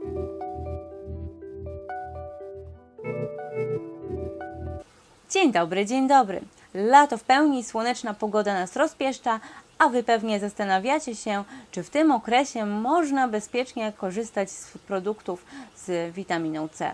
Dzień dobry, dzień dobry. Lato w pełni, słoneczna pogoda nas rozpieszcza, a Wy pewnie zastanawiacie się, czy w tym okresie można bezpiecznie korzystać z produktów z witaminą C.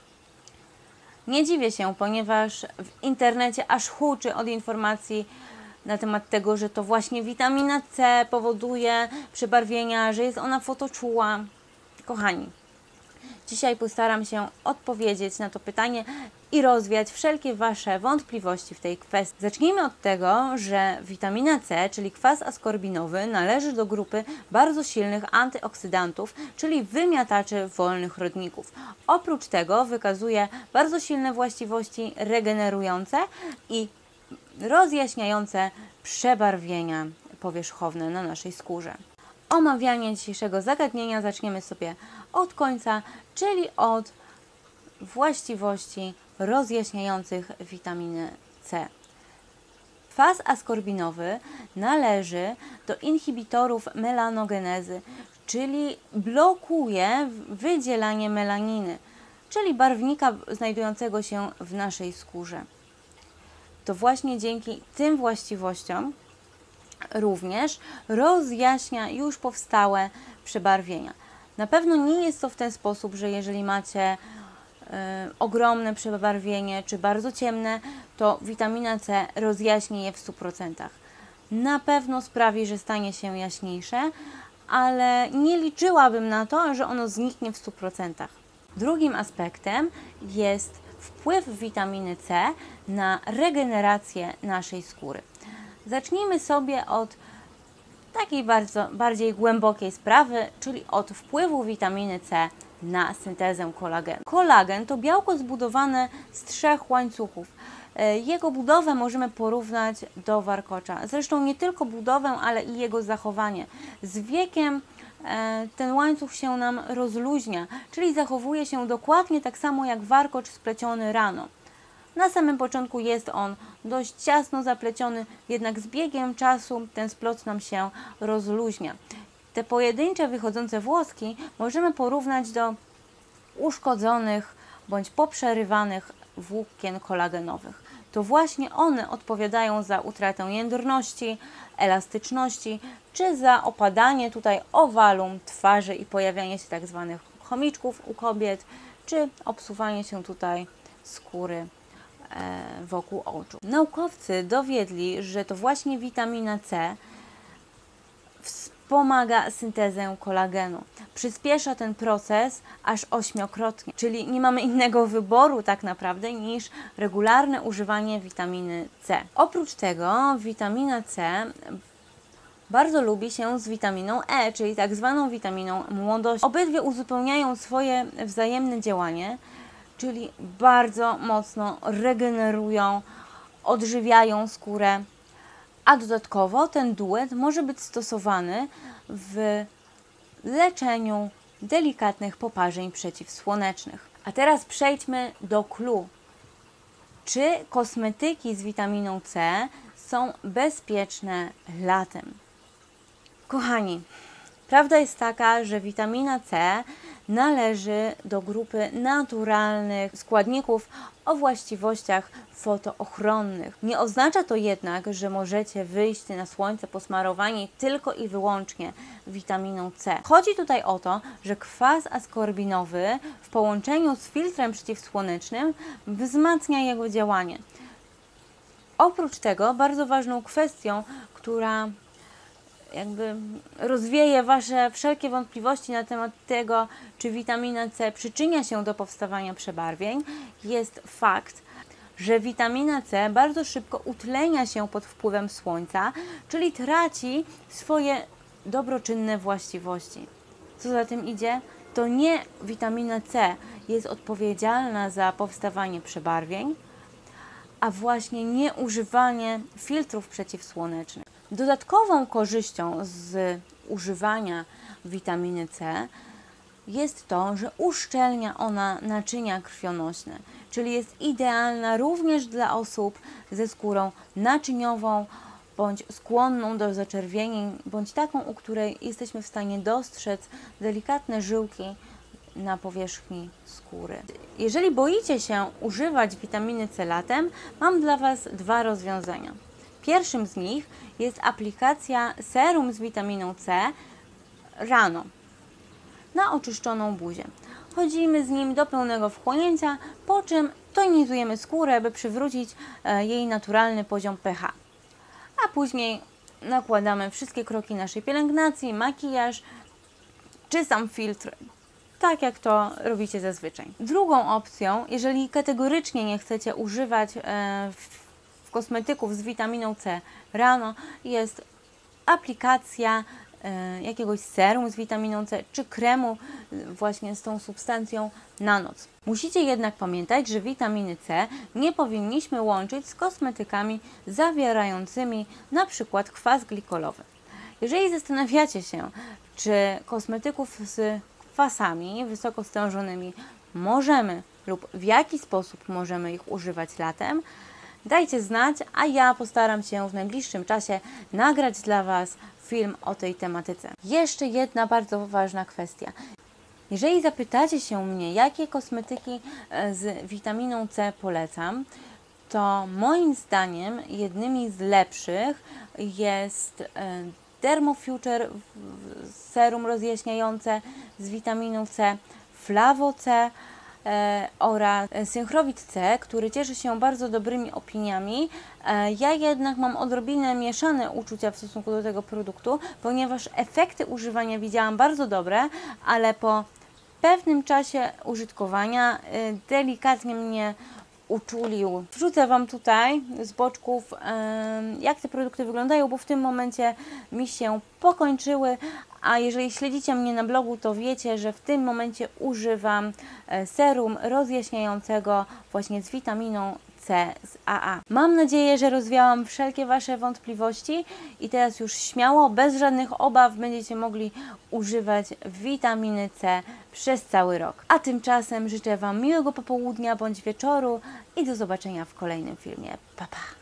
Nie dziwię się, ponieważ w internecie aż huczy od informacji na temat tego, że to właśnie witamina C powoduje przebarwienia, że jest ona fotoczuła. Kochani, dzisiaj postaram się odpowiedzieć na to pytanie i rozwiać wszelkie Wasze wątpliwości w tej kwestii. Zacznijmy od tego, że witamina C, czyli kwas askorbinowy, należy do grupy bardzo silnych antyoksydantów, czyli wymiataczy wolnych rodników. Oprócz tego wykazuje bardzo silne właściwości regenerujące i rozjaśniające przebarwienia powierzchowne na naszej skórze. Omawianie dzisiejszego zagadnienia zaczniemy sobie od końca, czyli od właściwości rozjaśniających witaminy C. Kwas askorbinowy należy do inhibitorów melanogenezy, czyli blokuje wydzielanie melaniny, czyli barwnika znajdującego się w naszej skórze. To właśnie dzięki tym właściwościom również rozjaśnia już powstałe przebarwienia. Na pewno nie jest to w ten sposób, że jeżeli macie ogromne przebarwienie czy bardzo ciemne, to witamina C rozjaśni je w 100%. Na pewno sprawi, że stanie się jaśniejsze, ale nie liczyłabym na to, że ono zniknie w 100%. Drugim aspektem jest wpływ witaminy C na regenerację naszej skóry. Zacznijmy sobie od takiej bardziej głębokiej sprawy, czyli od wpływu witaminy C na syntezę kolagenu. Kolagen to białko zbudowane z 3 łańcuchów. Jego budowę możemy porównać do warkocza. Zresztą nie tylko budowę, ale i jego zachowanie. Z wiekiem ten łańcuch się nam rozluźnia, czyli zachowuje się dokładnie tak samo jak warkocz spleciony rano. Na samym początku jest on dość ciasno zapleciony, jednak z biegiem czasu ten splot nam się rozluźnia. Te pojedyncze wychodzące włoski możemy porównać do uszkodzonych bądź poprzerywanych włókien kolagenowych. To właśnie one odpowiadają za utratę jędrności, elastyczności, czy za opadanie tutaj owalu twarzy i pojawianie się tak zwanych chomiczków u kobiet, czy obsuwanie się tutaj skóry wokół oczu. Naukowcy dowiedli, że to właśnie witamina C wspomaga syntezę kolagenu. Przyspiesza ten proces aż 8-krotnie, czyli nie mamy innego wyboru tak naprawdę niż regularne używanie witaminy C. Oprócz tego witamina C bardzo lubi się z witaminą E, czyli tak zwaną witaminą młodości. Obydwie uzupełniają swoje wzajemne działanie, czyli bardzo mocno regenerują, odżywiają skórę, a dodatkowo ten duet może być stosowany w leczeniu delikatnych poparzeń przeciwsłonecznych. A teraz przejdźmy do clou. Czy kosmetyki z witaminą C są bezpieczne latem? Kochani, prawda jest taka, że witamina C należy do grupy naturalnych składników o właściwościach fotoochronnych. Nie oznacza to jednak, że możecie wyjść na słońce posmarowani tylko i wyłącznie witaminą C. Chodzi tutaj o to, że kwas askorbinowy w połączeniu z filtrem przeciwsłonecznym wzmacnia jego działanie. Oprócz tego bardzo ważną kwestią, która rozwieje Wasze wszelkie wątpliwości na temat tego, czy witamina C przyczynia się do powstawania przebarwień, jest fakt, że witamina C bardzo szybko utlenia się pod wpływem słońca, czyli traci swoje dobroczynne właściwości. Co za tym idzie? To nie witamina C jest odpowiedzialna za powstawanie przebarwień, a właśnie nieużywanie filtrów przeciwsłonecznych. Dodatkową korzyścią z używania witaminy C jest to, że uszczelnia ona naczynia krwionośne, czyli jest idealna również dla osób ze skórą naczyniową, bądź skłonną do zaczerwienień, bądź taką, u której jesteśmy w stanie dostrzec delikatne żyłki na powierzchni skóry. Jeżeli boicie się używać witaminy C latem, mam dla Was dwa rozwiązania. Pierwszym z nich jest aplikacja serum z witaminą C rano na oczyszczoną buzię. Chodzimy z nim do pełnego wchłonięcia, po czym tonizujemy skórę, by przywrócić jej naturalny poziom pH. A później nakładamy wszystkie kroki naszej pielęgnacji, makijaż czy sam filtr, tak jak to robicie zazwyczaj. Drugą opcją, jeżeli kategorycznie nie chcecie używać kosmetyków z witaminą C rano, jest aplikacja jakiegoś serum z witaminą C czy kremu właśnie z tą substancją na noc. Musicie jednak pamiętać, że witaminy C nie powinniśmy łączyć z kosmetykami zawierającymi na przykład kwas glikolowy. Jeżeli zastanawiacie się, czy kosmetyków z kwasami wysoko stężonymi możemy lub w jaki sposób możemy ich używać latem, dajcie znać, a ja postaram się w najbliższym czasie nagrać dla Was film o tej tematyce. Jeszcze jedna bardzo ważna kwestia. Jeżeli zapytacie się mnie, jakie kosmetyki z witaminą C polecam, to moim zdaniem jednymi z lepszych jest Dermofuture serum rozjaśniające z witaminą C, Flavo C oraz Synchrovit C, który cieszy się bardzo dobrymi opiniami. Ja jednak mam odrobinę mieszane uczucia w stosunku do tego produktu, ponieważ efekty używania widziałam bardzo dobre, ale po pewnym czasie użytkowania delikatnie mnie uczulił. Wrzucę Wam tutaj z boczków, jak te produkty wyglądają, bo w tym momencie mi się pokończyły, a jeżeli śledzicie mnie na blogu, to wiecie, że w tym momencie używam serum rozjaśniającego właśnie z witaminą C z AA. Mam nadzieję, że rozwiałam wszelkie Wasze wątpliwości i teraz już śmiało, bez żadnych obaw będziecie mogli używać witaminy C przez cały rok. A tymczasem życzę Wam miłego popołudnia bądź wieczoru i do zobaczenia w kolejnym filmie. Pa, pa!